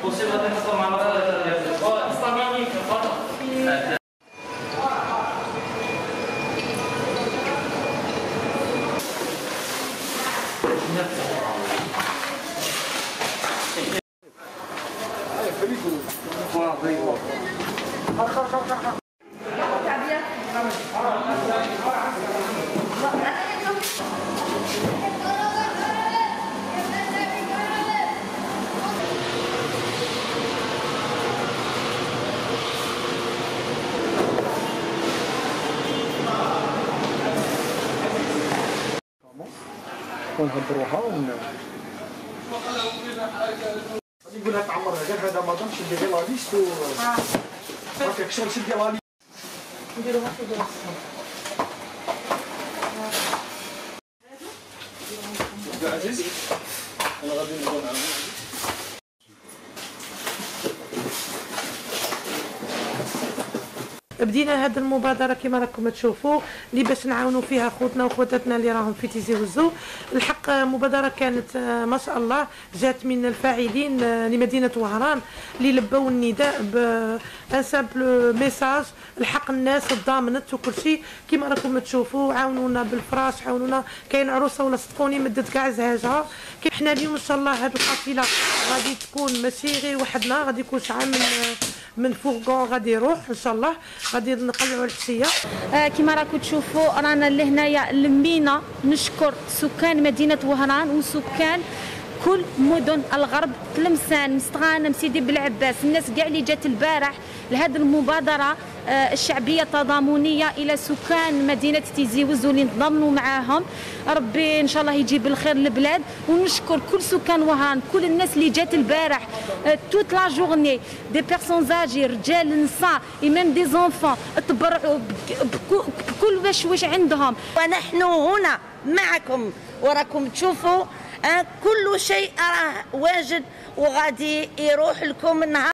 ونهضروها نقول لها تعمرها غير هذا مادام شدي غير لا ليست هكاك شغل شدي لا ليست نديروها في دراسة عزيزي انا غادي نبغي معاهم. بدينا هذه المبادره كما راكم تشوفوا اللي باش نعاونوا فيها خوتنا وخواتاتنا اللي راهم في تيزي وزو. الحق مبادره كانت ما شاء الله جات من الفاعلين لمدينه وهران اللي لبوا النداء بان سامبل ميساج الحق الناس ضامنت وكل شيء كما راكم تشوفوا. عاونونا بالفراش، عاونونا كاين عروسه ولا صدقوني مدت كاع زهاجها. حنا اليوم ان شاء الله هذه القافله غادي تكون ماشي غير وحدنا، غادي يكون شحال من فورغون غادي يروح ان شاء الله، غادي نقلعوا الحسيه. كما راكم تشوفوا رانا لهنايا لمينا نشكر سكان مدينه وهران وسكان كل مدن الغرب، تلمسان، مستغانم، سيدي بلعباس، الناس كاع اللي جات البارح لهذه المبادره الشعبيه التضامنيه الى سكان مدينه تيزي وزو اللي انضموا معاهم. ربي ان شاء الله يجيب الخير للبلاد، ونشكر كل سكان وهران، كل الناس اللي جات البارح توت لا جورني، دي بيرسون زاجي، رجال، نساء، ميم دي زونفون، تبرعوا بكل واش عندهم. ونحن هنا معكم وراكم تشوفوا كل شيء راه واجد وغادي يروح لكم النهار.